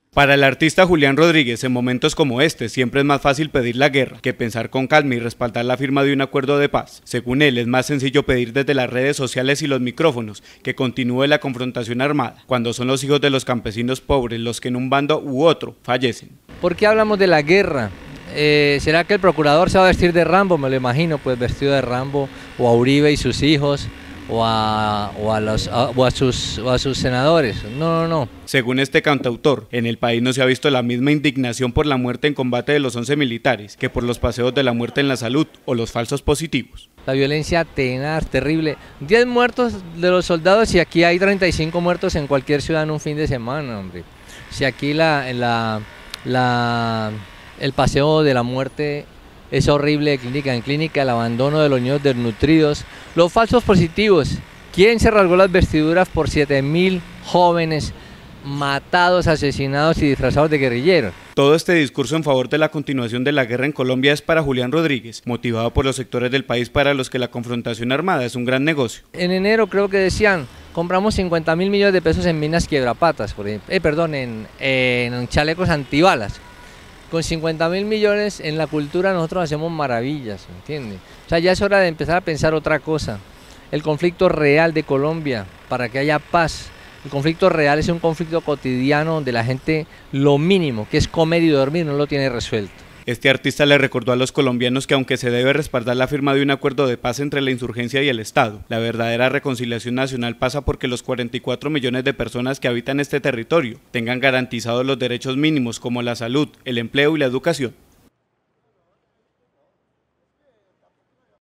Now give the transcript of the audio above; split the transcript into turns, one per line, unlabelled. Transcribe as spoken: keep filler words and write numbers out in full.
Para el artista Julián Rodríguez, en momentos como este, siempre es más fácil pedir la guerra que pensar con calma y respaldar la firma de un acuerdo de paz. Según él, es más sencillo pedir desde las redes sociales y los micrófonos que continúe la confrontación armada, cuando son los hijos de los campesinos pobres los que en un bando u otro fallecen.
¿Por qué hablamos de la guerra? Eh, ¿Será que el procurador se va a vestir de Rambo? Me lo imagino, pues vestido de Rambo, o a Uribe y sus hijos, o a, o a, los, a, o a, sus, o a sus senadores. No, no, no.
Según este cantautor, en el país no se ha visto la misma indignación por la muerte en combate de los once militares que por los paseos de la muerte en la salud o los falsos positivos.
La violencia tenaz, terrible. diez muertos de los soldados y aquí hay treinta y cinco muertos en cualquier ciudad en un fin de semana, hombre. Si aquí la, la, la, el paseo de la muerte es horrible de clínica en clínica, el abandono de los niños desnutridos, los falsos positivos. ¿Quién se rasgó las vestiduras por siete mil jóvenes matados, asesinados y disfrazados de guerrilleros?
Todo este discurso en favor de la continuación de la guerra en Colombia es para Julián Rodríguez, motivado por los sectores del país para los que la confrontación armada es un gran negocio.
En enero creo que decían, compramos cincuenta mil millones de pesos en minas quiebrapatas, por ejemplo, eh, perdón, en, en chalecos antibalas. Con cincuenta mil millones en la cultura nosotros hacemos maravillas, ¿entiende? O sea, ya es hora de empezar a pensar otra cosa. El conflicto real de Colombia, para que haya paz. El conflicto real es un conflicto cotidiano donde la gente lo mínimo, que es comer y dormir, no lo tiene resuelto.
Este artista le recordó a los colombianos que aunque se debe respaldar la firma de un acuerdo de paz entre la insurgencia y el Estado, la verdadera reconciliación nacional pasa porque los cuarenta y cuatro millones de personas que habitan este territorio tengan garantizados los derechos mínimos como la salud, el empleo y la educación.